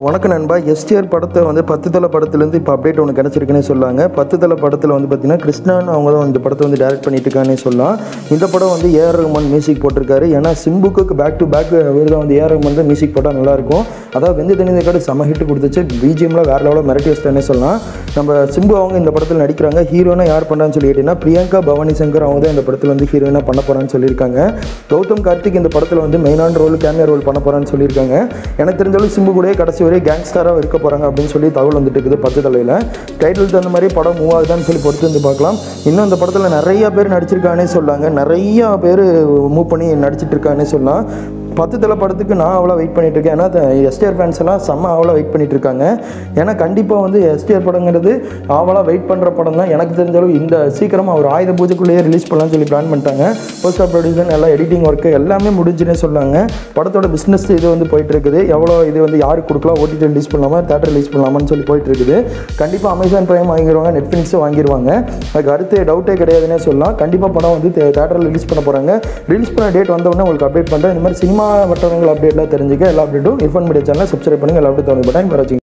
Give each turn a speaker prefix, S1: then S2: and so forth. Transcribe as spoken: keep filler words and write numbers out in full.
S1: வணக்கம் நண்பா. எஸ்டிஆர் படத்தை வந்து பத்து தலை படத்துலேருந்து இப்போ அப்டேட் ஒன்று கிடச்சிருக்குன்னே சொல்லாங்க. பத்து தலை படத்தில் வந்து பார்த்திங்கன்னா கிருஷ்ணான்னு அவங்க தான் இந்த படத்தை வந்து டேரக்ட் பண்ணிட்டு இருக்கானே சொல்லலாம். இந்த படம் வந்து ஏஆர் ரஹ்மான் மியூசிக் போட்டிருக்காரு. ஏன்னா சிம்புக்கு பேக் டு பேக் அவர் தான் வந்து ஏஆர் ரஹ்மான் தான் மியூசிக் போட்டால் நல்லாயிருக்கும். அதாவது வெந்து தனிந்த காடு செம ஹிட் கொடுத்துச்சு. பிஜிஎம்லாம் வேறு லெவலில் மிரட்டி வச்சிட்டானே சொல்லலாம். நம்ம சிம்பு அவங்க இந்த படத்தில் நடிக்கிறாங்க. ஹீரோனா யார் பண்ணுறான்னு சொல்லி கேட்டிங்கன்னா பிரியங்கா பவானி சங்கர் அவங்க தான் இந்த படத்தில் வந்து ஹீரோயினாக பண்ண போகிறான்னு சொல்லியிருக்காங்க. கௌதம் கார்த்திக் இந்த படத்தில் வந்து மெயினான ரோல் கேமியா ரோல் பண்ண போகிறான்னு சொல்லியிருக்காங்க. எனக்கு தெரிஞ்சாலும் சிம்பு கூட கடைசி ஒரே கேங்ஸ்டராக இருக்க போகிறாங்க அப்படின்னு சொல்லி தகவல் வந்துட்டு இருக்குது. பத்து தலையில் டைட்டில் தகுந்த மாதிரி படம் மூவ் ஆகுதான்னு சொல்லி பொறுத்து வந்து பார்க்கலாம். இன்னும் இந்த படத்தில் நிறைய பேர் நடிச்சிருக்கானே சொல்லாங்க. நிறையா பேர் மூவ் பண்ணி நடிச்சிட்டு இருக்கானே சொல்லலாம். பத்து தலை படத்துக்கு நான் அவ்வளோ வெயிட் பண்ணிட்டு இருக்கேன். ஏன்னா எஸ்டிஆர் ஃபேன்ஸ் எல்லாம் செம்ம அவ்வளோ வெயிட் பண்ணிட்டு இருக்காங்க. ஏன்னா கண்டிப்பாக வந்து எஸ்டிஆர் படங்கிறது அவ்வளோ வெயிட் பண்ணுற படம் தான். எனக்கு தெரிஞ்சாலும் இந்த சீக்கிரமாக ஒரு ஆயுத பூஜைக்குள்ளேயே ரிலீஸ் பண்ணலாம்னு சொல்லி பிளான் பண்ணிட்டாங்க. போஸ்ட் ஆஃப் ப்ரொடியூசன் எல்லாம் எடிட்டிங் ஒர்க்கு எல்லாமே முடிஞ்சுன்னே சொன்னாங்க. படத்தோட பிஸ்னஸ் இது வந்து போயிட்டு இருக்குது. எவ்வளோ இது வந்து யாருக்கு கொடுக்கலாம், ஓடிடி ரிலீஸ் பண்ணலாமா, தேட்டர் ரிலீஸ் பண்ணலாமான்னு சொல்லி போயிட்டு இருக்குது. கண்டிப்பாக அமேசான் பிரைம் வாங்கிடுவாங்க, நெட்ஃப்ளிக்ஸும் வாங்கிடுவாங்க. அதுக்கு அடுத்து டவுட்டே கிடையாதுன்னே சொல்லலாம். கண்டிப்பாக படம் வந்து தேட்டரில் ரிலீஸ் பண்ண போகிறாங்க. ரிலீஸ் பண்ண டேட் வந்தோடனே உங்களுக்கு அப்டேட் பண்ணுறேன். இந்த மாதிரி சினிமா மற்றவங்கள் அப்டேட்லாம் தெரிஞ்சுக்க எல்லா அப்டேட்டும் இன்ஃபார்ம் மீடியா சேனலை சப்ஸ்கிரைப் பண்ணுங்கள். எல்லா அப்டேட் தோணி பட்டாங்க.